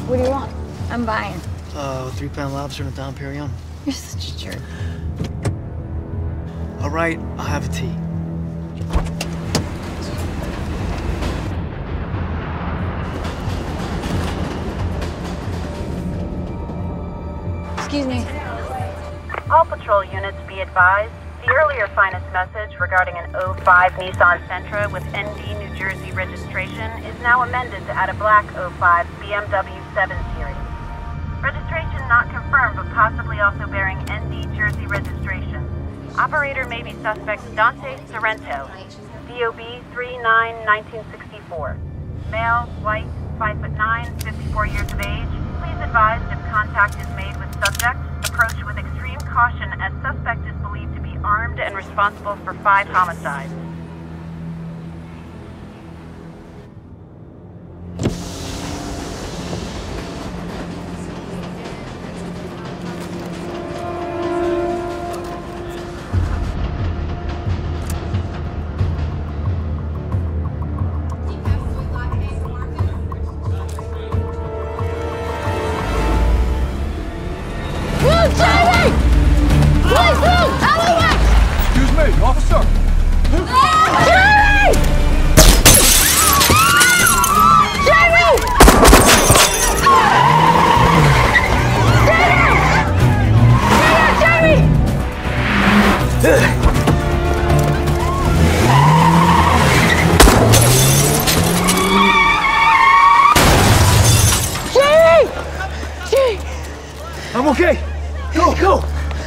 What do you want? I'm buying. 3-pound lobster and a Dom Perignon. You're such a jerk. All right, I'll have a tea. Excuse me. All patrol units be advised. The earlier finest message regarding an 05 Nissan Sentra with ND New Jersey registration is now amended to add a black 05 BMW 7 Series. Registration not confirmed, but possibly also bearing ND Jersey registration. Operator may be suspect Dante Sorrento, DOB 39-1964. Male, white, 5'9", 54 years of age. Please advise if contact is made with subject, approach with extreme caution as suspect is believed to be armed and responsible for 5 homicides. Officer! Jerry! Jerry! Jerry! Jerry! Jerry! I'm okay. Go!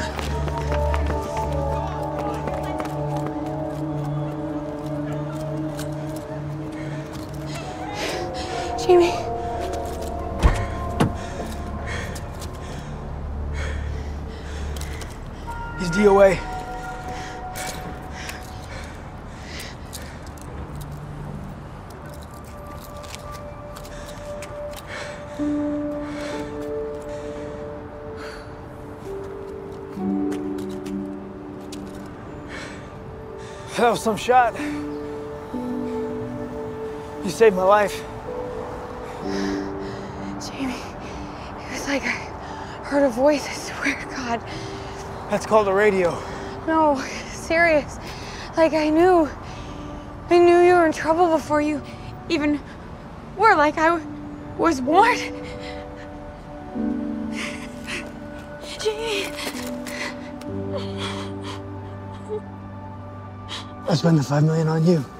Jamie. He's DOA. That was some shot. You saved my life. Jamie, it was like I heard a voice, I swear to God. That's called the radio. No, serious. Like I knew you were in trouble before you even were, like I was born. Jamie. I spent the $5 million on you.